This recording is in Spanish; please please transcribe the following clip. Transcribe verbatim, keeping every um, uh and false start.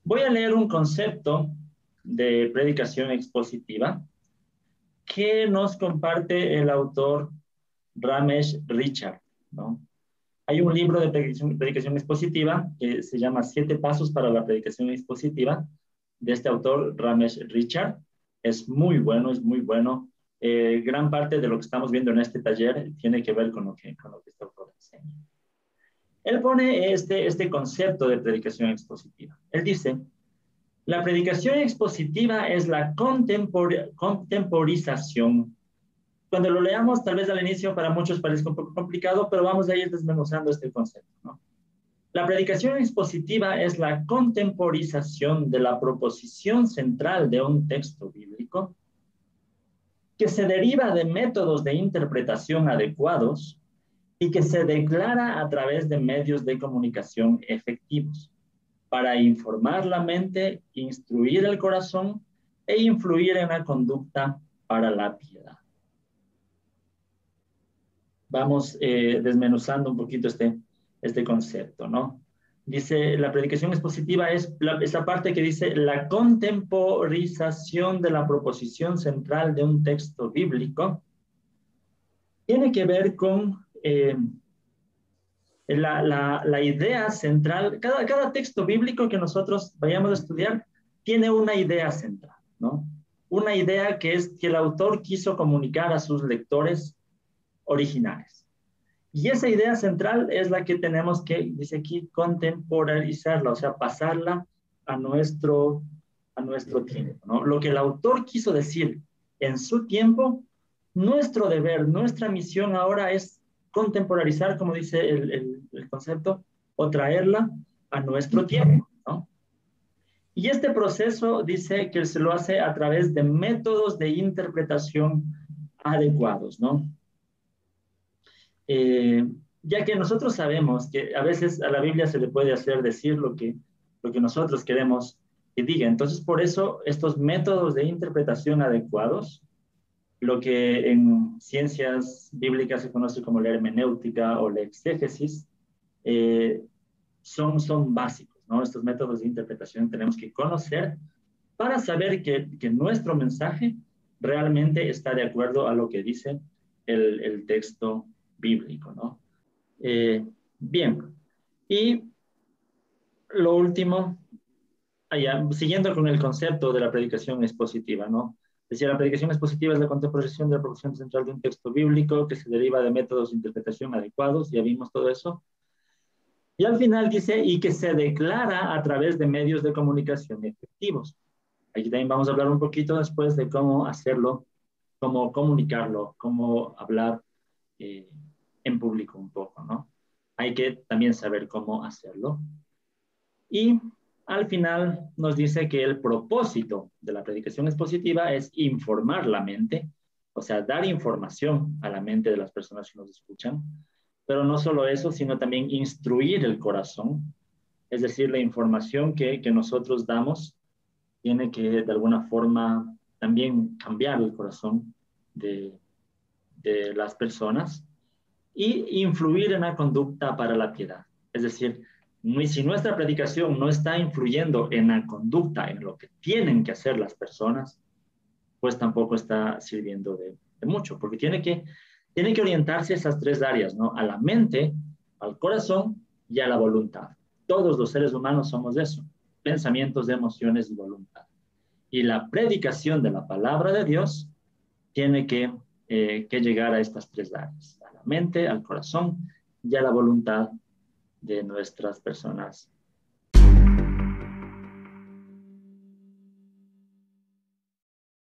Voy a leer un concepto de predicación expositiva que nos comparte el autor Ramesh Richard, ¿no? Hay un libro de predicación, predicación expositiva que se llama Siete Pasos para la Predicación Expositiva, de este autor, Ramesh Richard. Es muy bueno, es muy bueno. Eh, gran parte de lo que estamos viendo en este taller tiene que ver con lo que, con lo que este autor enseña. Él pone este, este concepto de predicación expositiva. Él dice, la predicación expositiva es la contempor contemporización. Cuando lo leamos, tal vez al inicio para muchos parezca un poco complicado, pero vamos a ir desmenuzando este concepto, ¿no? La predicación expositiva es la contemporización de la proposición central de un texto bíblico que se deriva de métodos de interpretación adecuados y que se declara a través de medios de comunicación efectivos para informar la mente, instruir el corazón e influir en la conducta para la piedad. Vamos eh, desmenuzando un poquito este, este concepto, ¿no? Dice, la predicación expositiva es la, esa parte que dice la contemporización de la proposición central de un texto bíblico. Tiene que ver con eh, la, la, la idea central. Cada, cada texto bíblico que nosotros vayamos a estudiar tiene una idea central, ¿no? Una idea que es que el autor quiso comunicar a sus lectores originales. Y esa idea central es la que tenemos que, dice aquí, contemporizarla, o sea, pasarla a nuestro, a nuestro tiempo, ¿no? Lo que el autor quiso decir en su tiempo, nuestro deber, nuestra misión ahora es contemporizar, como dice el, el, el concepto, o traerla a nuestro tiempo, ¿no? Y este proceso dice que se lo hace a través de métodos de interpretación adecuados, ¿no? Eh, ya que nosotros sabemos que a veces a la Biblia se le puede hacer decir lo que, lo que nosotros queremos que diga. Entonces, por eso, estos métodos de interpretación adecuados, lo que en ciencias bíblicas se conoce como la hermenéutica o la exégesis, eh, son, son básicos, ¿no? Estos métodos de interpretación tenemos que conocer para saber que, que nuestro mensaje realmente está de acuerdo a lo que dice el, el texto bíblico, ¿no? Eh, bien, y lo último, allá, siguiendo con el concepto de la predicación expositiva, ¿no? Decía, la predicación expositiva es la contemporación de la proposición central de un texto bíblico que se deriva de métodos de interpretación adecuados, ya vimos todo eso. Y al final dice, y que se declara a través de medios de comunicación efectivos. Aquí también vamos a hablar un poquito después de cómo hacerlo, cómo comunicarlo, cómo hablar eh, en público un poco, ¿no? Hay que también saber cómo hacerlo. Y al final nos dice que el propósito de la predicación expositiva es informar la mente, o sea, dar información a la mente de las personas que nos escuchan, pero no solo eso, sino también instruir el corazón, es decir, la información que, que nosotros damos tiene que de alguna forma también cambiar el corazón de, de las personas y influir en la conducta para la piedad. Es decir, si nuestra predicación no está influyendo en la conducta, en lo que tienen que hacer las personas, pues tampoco está sirviendo de, de mucho, porque tiene que, tiene que orientarse a esas tres áreas, ¿no? A la mente, al corazón y a la voluntad. Todos los seres humanos somos eso, pensamientos, emociones y voluntad. Y la predicación de la palabra de Dios tiene que, eh, que llegar a estas tres áreas, a la mente, al corazón y a la voluntad de nuestras personas